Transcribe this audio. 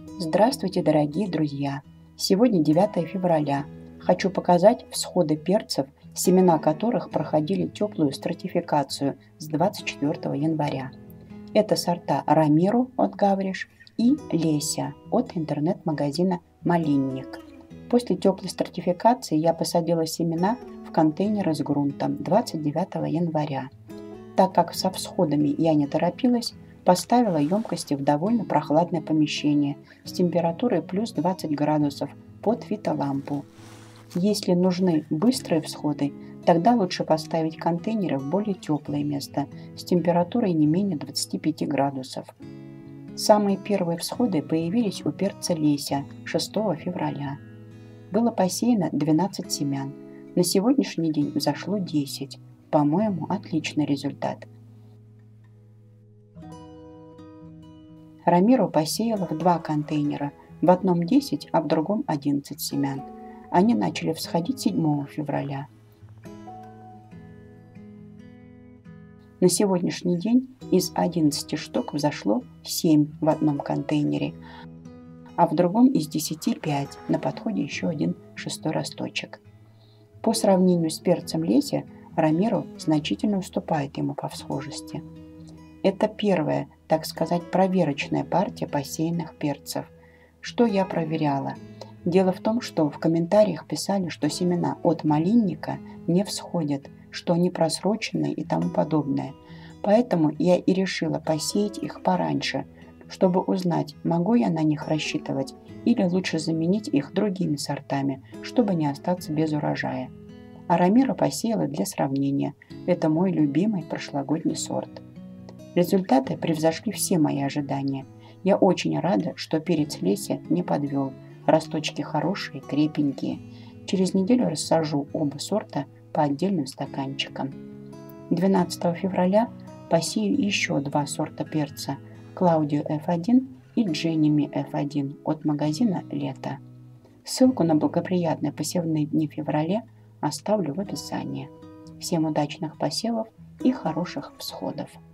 Здравствуйте, дорогие друзья! Сегодня 9 февраля. Хочу показать всходы перцев, семена которых проходили теплую стратификацию с 24 января. Это сорта Рамиру от Гавриш и Леся от интернет-магазина Малинник. После теплой стратификации я посадила семена в контейнеры с грунтом 29 января. Так как со всходами я не торопилась, поставила емкости в довольно прохладное помещение с температурой плюс 20 градусов под фитолампу. Если нужны быстрые всходы, тогда лучше поставить контейнеры в более теплое место с температурой не менее 25 градусов. Самые первые всходы появились у перца Леся 6 февраля. Было посеяно 12 семян. На сегодняшний день взошло 10. По-моему, отличный результат. Рамиру посеяла в 2 контейнера, в одном 10, а в другом 11 семян. Они начали всходить 7 февраля. На сегодняшний день из 11 штук взошло 7 в одном контейнере, а в другом из 10 5, на подходе еще один шестой росточек. По сравнению с перцем Леся, Рамиру значительно уступает ему по всхожести. Это первая, так сказать, проверочная партия посеянных перцев. Что я проверяла? Дело в том, что в комментариях писали, что семена от малинника не всходят, что они просроченные и тому подобное. Поэтому я и решила посеять их пораньше, чтобы узнать, могу я на них рассчитывать или лучше заменить их другими сортами, чтобы не остаться без урожая. А Рамиру посеяла для сравнения. Это мой любимый прошлогодний сорт. Результаты превзошли все мои ожидания. Я очень рада, что перец Леся не подвел. Росточки хорошие, крепенькие. Через неделю рассажу оба сорта по отдельным стаканчикам. 12 февраля посею еще 2 сорта перца – Клаудио F1 и Дженними F1 от магазина Лето. Ссылку на благоприятные посевные дни в феврале оставлю в описании. Всем удачных посевов и хороших всходов!